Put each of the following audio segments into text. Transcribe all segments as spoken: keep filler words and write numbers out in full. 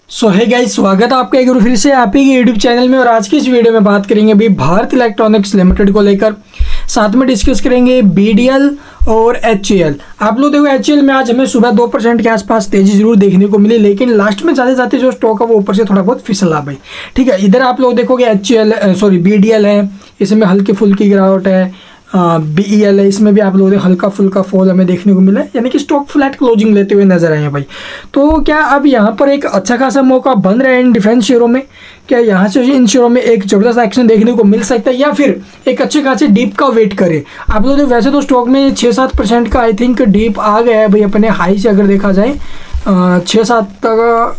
सो है गाइस, स्वागत है आपका एक बार फिर से आप ही के यूट्यूब चैनल में। और आज की इस वीडियो में बात करेंगे अभी भारत इलेक्ट्रॉनिक्स लिमिटेड को लेकर, साथ में डिस्कस करेंगे बीडीएल और एचएएल। आप लोग देखो एचएएल में आज हमें सुबह दो परसेंट के आसपास तेजी जरूर देखने को मिली, लेकिन लास्ट में जाते जाते जो स्टॉक है वो ऊपर से थोड़ा बहुत फिसला भाई। ठीक है, इधर आप लोग देखोगे एचएएल सॉरी बीडीएल है, इसमें हल्की फुल्की गिरावट है। बीईएल है, इसमें भी आप लोगों ने हल्का फुल्का फॉल हमें देखने को मिला है, यानी कि स्टॉक फ्लैट क्लोजिंग लेते हुए नजर आए हैं भाई। तो क्या अब यहाँ पर एक अच्छा खासा मौका बन रहा है इन डिफेंस शेयरों में? क्या यहाँ से इन शेयरों में एक जबरदस्त एक्शन देखने को मिल सकता है, या फिर एक अच्छे खासे डीप का वेट करें? आप लोग वैसे तो स्टॉक में छः सात परसेंट का आई थिंक डीप आ गया है भाई अपने हाई से, अगर देखा जाए छः सात तक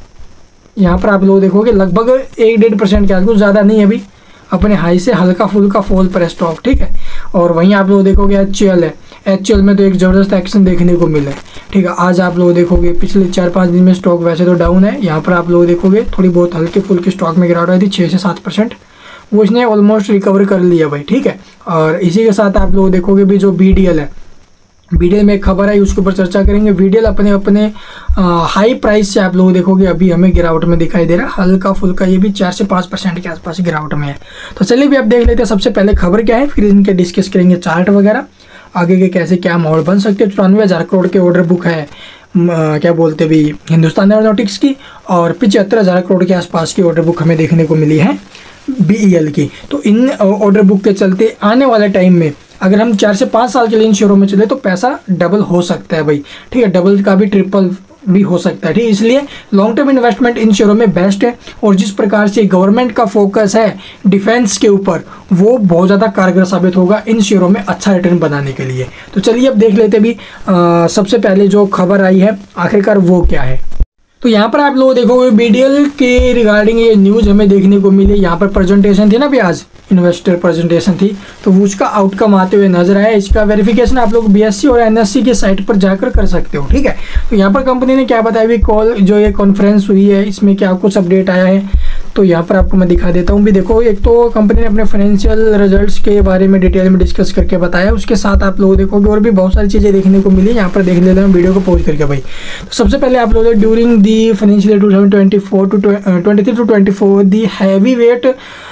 यहाँ पर आप लोग देखोगे लगभग एक डेढ़ परसेंट के आसपास, ज़्यादा नहीं है अभी, अपने हाई से हल्का फुल्का फॉल पर है स्टॉक। ठीक है, और वहीं आप लोग देखोगे एचएएल है, एचएएल में तो एक ज़बरदस्त एक्शन देखने को मिला है। ठीक है, आज आप लोग देखोगे पिछले चार पाँच दिन में स्टॉक वैसे तो डाउन है, यहाँ पर आप लोग देखोगे थोड़ी बहुत हल्के फुल्के स्टॉक में गिरावट आई थी छः से सात परसेंट, वो इसने ऑलमोस्ट रिकवर कर लिया भाई। ठीक है, और इसी के साथ आप लोग देखोगे भी जो बीडीएल है, बीडीएल में एक खबर आई उसके ऊपर चर्चा करेंगे। बीडीएल अपने अपने हाई प्राइस से आप लोग देखोगे अभी हमें गिरावट में दिखाई दे रहा है, हल्का फुल्का, ये भी चार से पाँच परसेंट के आसपास गिरावट में है। तो चलिए भी अब देख लेते हैं सबसे पहले खबर क्या है, फिर इनके डिस्कस करेंगे चार्ट वगैरह, आगे के कैसे क्या माहौल बन सकते हैं। चौरानवे हज़ार करोड़ के ऑर्डर बुक है आ, क्या बोलते भी हिंदुस्तान एरोनॉटिक्स की, और पिचहत्तर हज़ार करोड़ के आसपास की ऑर्डर बुक हमें देखने को मिली है बीईएल की। तो इन ऑर्डर बुक के चलते आने वाले टाइम में अगर हम चार से पाँच साल के लिए इन शेयरों में चले तो पैसा डबल हो सकता है भाई। ठीक है, डबल का भी ट्रिपल भी हो सकता है। ठीक है, इसलिए लॉन्ग टर्म इन्वेस्टमेंट इन शेयरों में बेस्ट है। और जिस प्रकार से गवर्नमेंट का फोकस है डिफेंस के ऊपर, वो बहुत ज़्यादा कारगर साबित होगा इन शेयरों में अच्छा रिटर्न बनाने के लिए। तो चलिए अब देख लेते भी आ, सबसे पहले जो खबर आई है आखिरकार वो क्या है। तो यहाँ पर आप लोग देखोगे बीडीएल के रिगार्डिंग ये न्यूज़ हमें देखने को मिली। यहाँ पर प्रेजेंटेशन थी ना भी, आज इन्वेस्टर प्रेजेंटेशन थी, तो वो उसका आउटकम आते हुए नजर आया। इसका वेरिफिकेशन आप लोग बीएससी और एनएससी के साइट पर जाकर कर सकते हो। ठीक है, तो यहाँ पर कंपनी ने क्या बताया भी, कॉल जो ये कॉन्फ्रेंस हुई है इसमें क्या कुछ अपडेट आया है, तो यहाँ पर आपको मैं दिखा देता हूँ भी। देखो, एक तो कंपनी ने अपने फाइनेंशियल रिजल्ट्स के बारे में डिटेल में डिस्कस करके बताया, उसके साथ आप लोग देखोगे और भी बहुत सारी चीज़ें देखने को मिली। यहाँ पर देख लेते हैं वीडियो को पॉज करके भाई। तो सबसे पहले आप लोग during the financial two thousand twenty four to twenty three to twenty four the heavy weight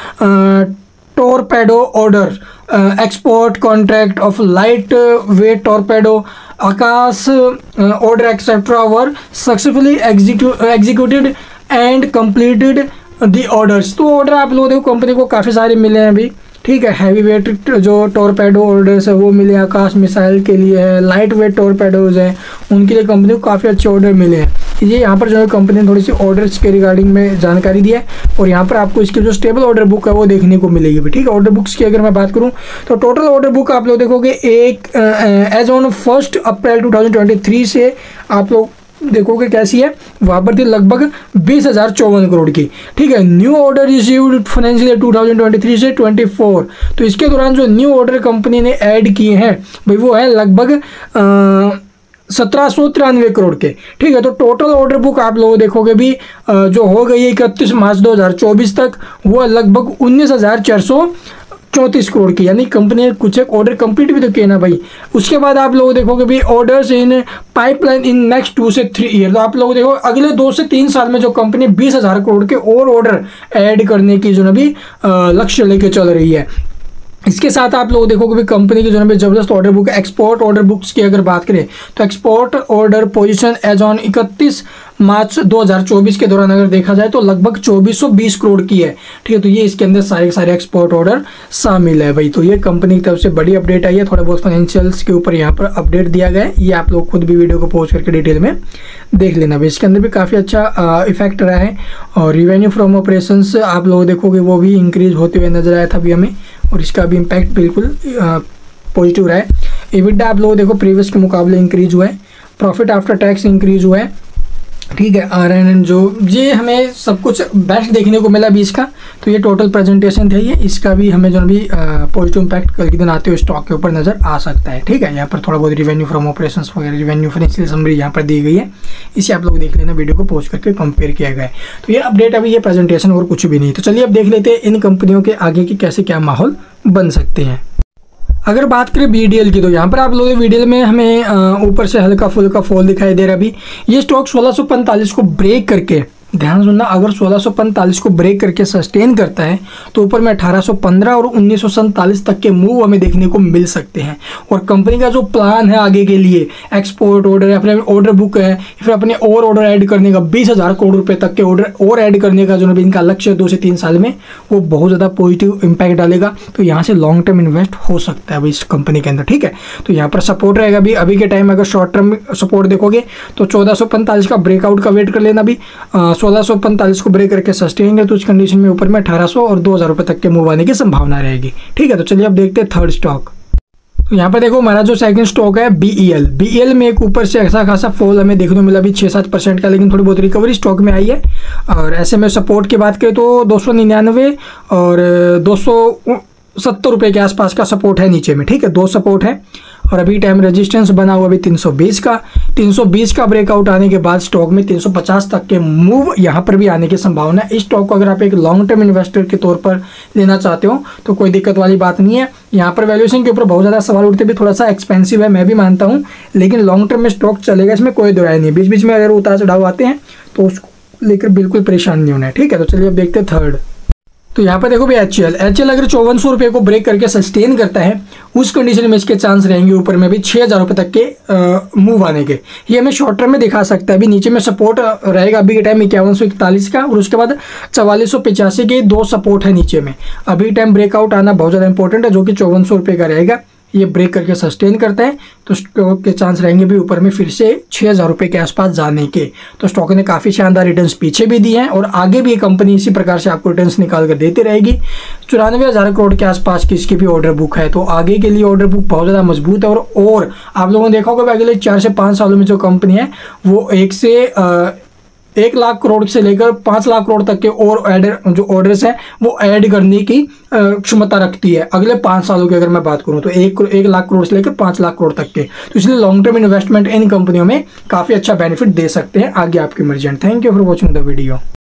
torpedo order uh, export contract of light uh, weight torpedo Akash uh, order etc were successfully execute, uh, executed and completed the orders। तो order आप लोग देखो company को काफ़ी सारे मिले हैं अभी। ठीक है, हैवी वेट जो टॉर्पेडो ऑर्डर्स है वो मिले, आकाश मिसाइल के लिए है, लाइट वेट टॉर्पेडोज हैं उनके लिए कंपनी को काफ़ी अच्छे ऑर्डर मिले हैं। ये यहाँ पर जो है कंपनी ने थोड़ी सी ऑर्डर्स के रिगार्डिंग में जानकारी दी है, और यहाँ पर आपको इसकी जो स्टेबल ऑर्डर बुक है वो देखने को मिलेगी भी। ठीक है, ऑर्डर बुक्स की अगर मैं बात करूँ तो टोटल ऑर्डर बुक आप लोग देखोगे एक as on first April two thousand twenty three से आप लोग देखोगे कैसी है, वहाँ पर थी लगभग बीस हज़ार चौवन करोड़ की। ठीक है, new order received financial two thousand twenty three से ट्वेंटी फोर, तो इसके दौरान जो न्यू ऑर्डर कंपनी ने ऐड किए हैं भाई वो है लगभग सत्रह सौ तिरानवे करोड़ के। ठीक है, तो टोटल ऑर्डर बुक आप लोग देखोगे भी जो हो गई है इकतीस मार्च दो हज़ार चौबीस तक, वो लगभग उन्नीस हज़ार चार सौ चौंतीस करोड़ की, यानी कंपनी ने कुछ एक ऑर्डर कंप्लीट भी तो किए ना भाई। उसके बाद आप लोग देखोगे भी orders in pipeline in next two से थ्री ईयर, तो आप लोग देखो अगले दो से तीन साल में जो कंपनी बीस हज़ार करोड़ के और ऑर्डर ऐड करने की जो ना भी लक्ष्य लेके चल रही है। इसके साथ आप लोग देखोगे भी कंपनी की जो है जबरदस्त order book, export order books की अगर बात करें तो export order position as on इकतीस मार्च दो हज़ार चौबीस के दौरान अगर देखा जाए तो लगभग चौबीस सौ बीस करोड़ की है। ठीक है, तो ये इसके अंदर सारे सारे एक्सपोर्ट ऑर्डर शामिल है भाई। तो ये कंपनी की तरफ से बड़ी अपडेट आई है, थोड़ा बहुत फाइनेंशियल्स के ऊपर यहाँ पर अपडेट दिया गया है, ये आप लोग खुद भी वीडियो को पॉज करके डिटेल में देख लेना भाई। इसके अंदर भी काफ़ी अच्छा इफेक्ट रहा है, और रिवेन्यू फ्रॉम ऑपरेशंस आप लोग देखोगे वो भी इंक्रीज होते हुए नजर आया था अभी हमें, और इसका भी इम्पैक्ट बिल्कुल पॉजिटिव रहा है। एबिटा आप लोग देखो प्रीवियस के मुकाबले इंक्रीज हुआ है, प्रॉफिट आफ्टर टैक्स इंक्रीज हुआ है। ठीक है, आर एन एन जो ये हमें सब कुछ बेस्ट देखने को मिला भी इसका। तो ये टोटल प्रेजेंटेशन थे, ये इसका भी हमें जो भी पॉजिटिव इम्पैक्ट कल के दिन आते हुए स्टॉक के ऊपर नज़र आ सकता है। ठीक है, यहाँ पर थोड़ा बहुत रिवेन्यू फ्रॉम ऑपरेशंस वगैरह, रिवेन्यू फाइनेंशियल समरी यहाँ पर दी गई है, इसे आप लोग देख लेना, वीडियो को पोस्ट करके कंपेयर किया गया है। तो ये अपडेट अभी ये प्रेजेंटेशन और कुछ भी नहीं। तो चलिए अब देख लेते हैं इन कंपनियों के आगे की कैसे क्या माहौल बन सकते हैं। अगर बात करें बीडीएल की तो यहाँ पर आप लोग बीडीएल में हमें ऊपर से हल्का फुल्का फॉल दिखाई दे रहा है। अभी ये स्टॉक सोलह सौ पैंतालीस को ब्रेक करके ध्यान सुनना, अगर सोलह सौ पैंतालीस को ब्रेक करके सस्टेन करता है तो ऊपर में अठारह सौ पंद्रह और उन्नीस सौ सैंतालीस तक के मूव हमें देखने को मिल सकते हैं। और कंपनी का जो प्लान है आगे के लिए, एक्सपोर्ट ऑर्डर, अपने ऑर्डर बुक है, फिर अपने और ऑर्डर ऐड करने का, बीस हज़ार करोड़ रुपए तक के ऑर्डर और ऐड करने का जो भी इनका लक्ष्य है दो से तीन साल में, वो बहुत ज़्यादा पॉजिटिव इंपैक्ट डालेगा। तो यहाँ से लॉन्ग टर्म इन्वेस्ट हो सकता है अभी इस कंपनी के अंदर, ठीक है। तो यहाँ पर सपोर्ट रहेगा भी, अभी के टाइम में अगर शॉर्ट टर्म सपोर्ट देखोगे तो चौदह सौ पैंतालीस का ब्रेकआउट का वेट कर लेना। भी सोलह सौ पैंतालीस को ब्रेक करके सस्टेन है तो उस कंडीशन में ऊपर में अठारह सौ और दो हज़ार रुपये तक के मूव आने की संभावना रहेगी, ठीक है। तो चलिए अब देखते हैं थर्ड स्टॉक। तो यहाँ पर देखो हमारा जो सेकंड स्टॉक है B E L. B E L में एक ऊपर से ऐसा खासा फॉल हमें देखने को मिला अभी छः सात परसेंट का, लेकिन थोड़ी बहुत रिकवरी स्टॉक में आई है। और ऐसे में सपोर्ट की बात करें तो दो सौ निन्यानवे और दो सौ सत्तर रुपये के आसपास का सपोर्ट है नीचे में, ठीक है। दो सपोर्ट है और अभी टाइम रेजिस्टेंस बना हुआ अभी तीन सौ बीस का। तीन सौ बीस का ब्रेकआउट आने के बाद स्टॉक में तीन सौ पचास तक के मूव यहाँ पर भी आने की संभावना है। इस स्टॉक को अगर आप एक लॉन्ग टर्म इन्वेस्टर के तौर पर लेना चाहते हो तो कोई दिक्कत वाली बात नहीं है। यहाँ पर वैल्यूएशन के ऊपर बहुत ज़्यादा सवाल उठते भी, थोड़ा सा एक्सपेंसिव है मैं भी मानता हूँ, लेकिन लॉन्ग टर्म में स्टॉक चलेगा, इसमें कोई दो राय नहीं। बीच बीच में अगर उतार चढ़ाव आते हैं तो उसको लेकर बिल्कुल परेशान नहीं होना है, ठीक है। तो चलिए अब देखते हैं थर्ड। तो यहाँ पर देखो भाई H A L H A L अगर चौवन सौ रुपये को ब्रेक करके सस्टेन करता है उस कंडीशन में इसके चांस रहेंगे ऊपर में भी छः हज़ार रुपये तक के मूव आने के। ये हमें शॉर्ट टर्म में दिखा सकता है। अभी नीचे में सपोर्ट रहेगा अभी के टाइम इक्यावन सौ इकतालीस का और उसके बाद चवालीस सौ पचासी के दो सपोर्ट है नीचे में। अभी टाइम ब्रेकआउट आना बहुत ज़्यादा इंपॉर्टेंट है जो कि चौवन सौ रुपये का रहेगा। ये ब्रेक करके सस्टेन करता है तो स्टॉक के चांस रहेंगे भी ऊपर में फिर से छः हज़ार रुपये के आसपास जाने के। तो स्टॉक ने काफ़ी शानदार रिटर्न्स पीछे भी दिए हैं और आगे भी ये कंपनी इसी प्रकार से आपको रिटर्न्स निकाल कर देती रहेगी। चौरानवे हज़ार करोड़ के आसपास की इसकी भी ऑर्डर बुक है, तो आगे के लिए ऑर्डर बुक बहुत ज़्यादा मजबूत है। और, और आप लोगों ने देखा होगा अगले चार से पाँच सालों में जो कंपनी है वो एक से आ, एक लाख करोड़ से लेकर पाँच लाख करोड़ तक के और एडर जो ऑर्डर्स हैं वो ऐड करने की क्षमता रखती है अगले पाँच सालों की। अगर मैं बात करूं तो एक एक लाख करोड़ से लेकर पाँच लाख करोड़ तक के, तो इसलिए लॉन्ग टर्म इन्वेस्टमेंट इन कंपनियों में काफ़ी अच्छा बेनिफिट दे सकते हैं। आगे आपकी मर्जी। Thank you for watching the video.